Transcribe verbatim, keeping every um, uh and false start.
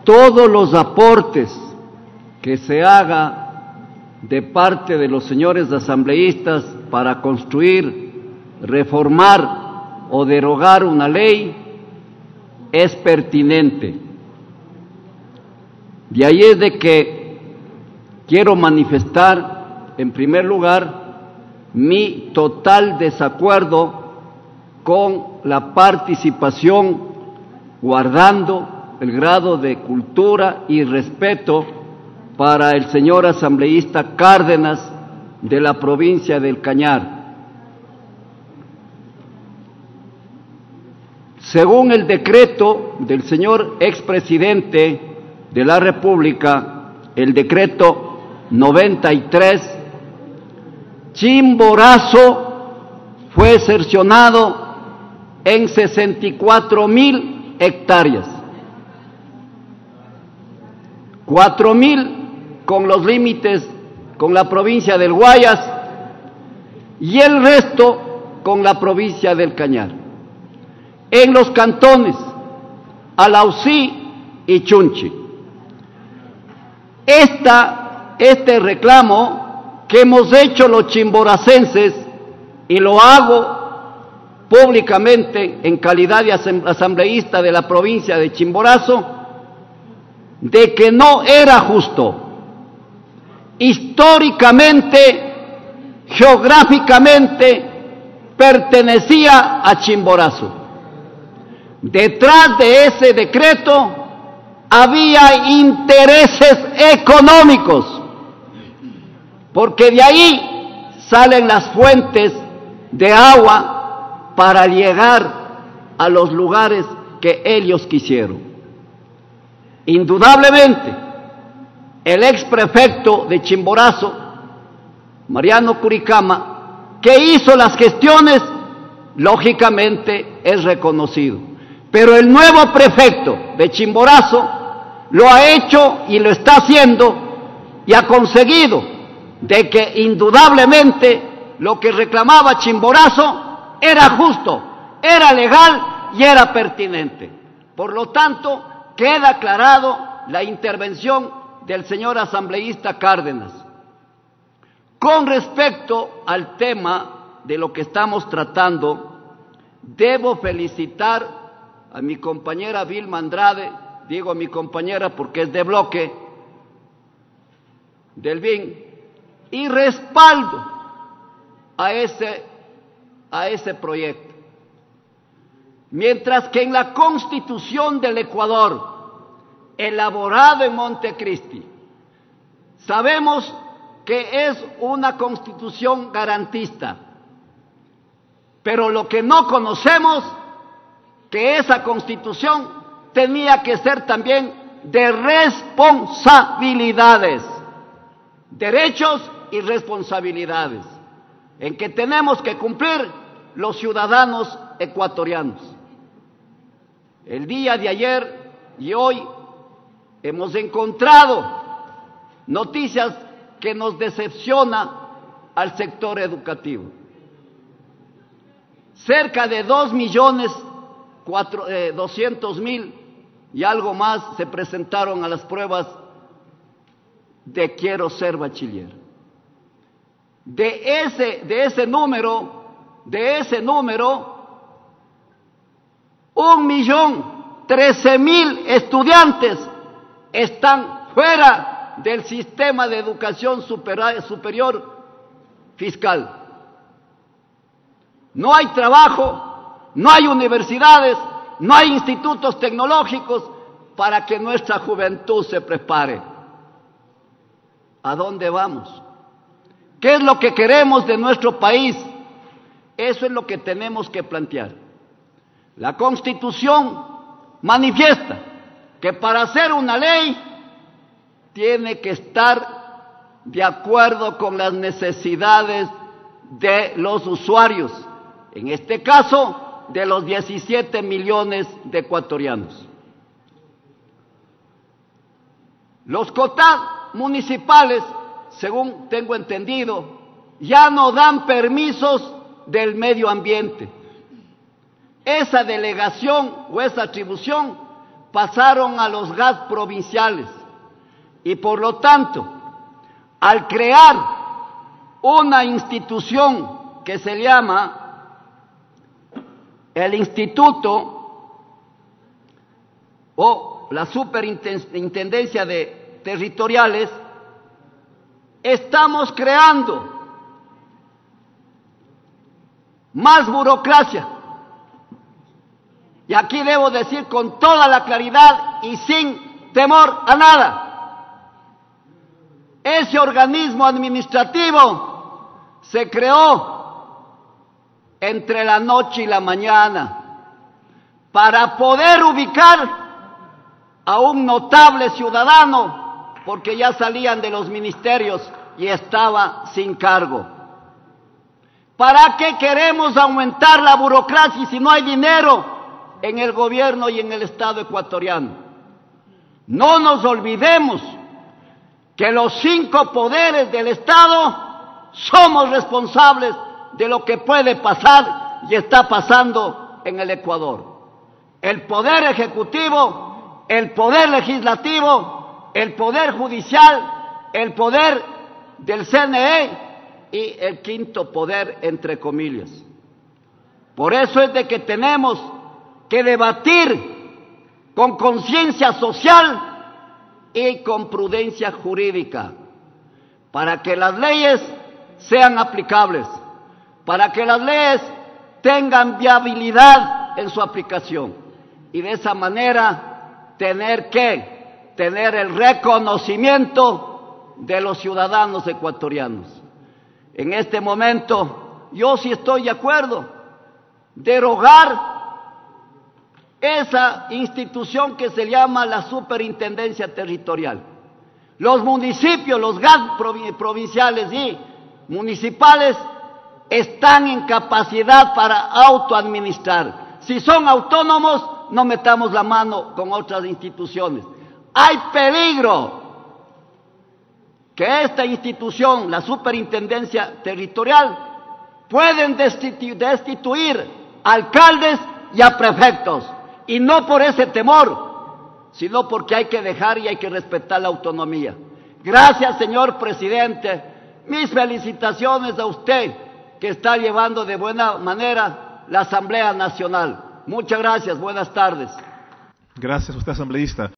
todos los aportes que se haga de parte de los señores asambleístas para construir, reformar o derogar una ley es pertinente. De ahí es de que quiero manifestar, en primer lugar, mi total desacuerdo con la participación, guardando el grado de cultura y respeto para el señor asambleísta Cárdenas de la provincia del Cañar. Según el decreto del señor expresidente de la República, el decreto noventa y tres, Chimborazo fue cercenado en sesenta y cuatro mil hectáreas, cuatro mil con los límites con la provincia del Guayas y el resto con la provincia del Cañar, en los cantones Alausí y Chunchi. Esta, este reclamo que hemos hecho los chimboracenses, y lo hago públicamente en calidad de asambleísta de la provincia de Chimborazo, de que no era justo. Históricamente, geográficamente, pertenecía a Chimborazo. Detrás de ese decreto había intereses económicos, porque de ahí salen las fuentes de agua para llegar a los lugares que ellos quisieron. Indudablemente, el ex prefecto de Chimborazo, Mariano Curicama, que hizo las gestiones, lógicamente es reconocido. Pero el nuevo prefecto de Chimborazo lo ha hecho y lo está haciendo y ha conseguido de que indudablemente lo que reclamaba Chimborazo era justo, era legal y era pertinente. Por lo tanto, queda aclarado la intervención del señor asambleísta Cárdenas. Con respecto al tema de lo que estamos tratando, debo felicitar a mi compañera Vilma Andrade, digo a mi compañera porque es de bloque del B I N, y respaldo a ese, a ese proyecto. Mientras que en la Constitución del Ecuador, elaborada en Montecristi, sabemos que es una Constitución garantista, pero lo que no conocemos, que esa Constitución tenía que ser también de responsabilidades, derechos y responsabilidades, en que tenemos que cumplir los ciudadanos ecuatorianos. El día de ayer y hoy hemos encontrado noticias que nos decepciona al sector educativo. Cerca de dos millones doscientos mil y algo más se presentaron a las pruebas de quiero ser bachiller. De ese, de ese número, de ese número, un millón trece mil estudiantes están fuera del sistema de educación superior fiscal. No hay trabajo, no hay universidades, no hay institutos tecnológicos para que nuestra juventud se prepare. ¿A dónde vamos? ¿Qué es lo que queremos de nuestro país? Eso es lo que tenemos que plantear. La Constitución manifiesta que para hacer una ley tiene que estar de acuerdo con las necesidades de los usuarios, en este caso de los diecisiete millones de ecuatorianos. Los cotas municipales, según tengo entendido, ya no dan permisos del medio ambiente. Esa delegación o esa atribución pasaron a los G A S provinciales y por lo tanto, al crear una institución que se llama el Instituto o la Superintendencia de Territoriales, estamos creando más burocracia. Y aquí debo decir con toda la claridad y sin temor a nada, ese organismo administrativo se creó entre la noche y la mañana para poder ubicar a un notable ciudadano, porque ya salían de los ministerios y estaba sin cargo. ¿Para qué queremos aumentar la burocracia si no hay dinero en el gobierno y en el Estado ecuatoriano? No nos olvidemos que los cinco poderes del Estado somos responsables de lo que puede pasar y está pasando en el Ecuador. El poder ejecutivo, el poder legislativo, el poder judicial, el poder del C N E y el quinto poder, entre comillas. Por eso es de que tenemos que debatir con conciencia social y con prudencia jurídica, para que las leyes sean aplicables, para que las leyes tengan viabilidad en su aplicación y de esa manera tener que tener el reconocimiento de los ciudadanos ecuatorianos. En este momento yo sí estoy de acuerdo derogar esa institución que se llama la Superintendencia Territorial. Los municipios, los G A S provinciales y municipales están en capacidad para autoadministrar. Si son autónomos, no metamos la mano con otras instituciones. Hay peligro que esta institución, la Superintendencia Territorial, pueden destituir alcaldes y a prefectos. Y no por ese temor, sino porque hay que dejar y hay que respetar la autonomía. Gracias, señor presidente. Mis felicitaciones a usted, que está llevando de buena manera la Asamblea Nacional. Muchas gracias, buenas tardes. Gracias a usted, asambleísta.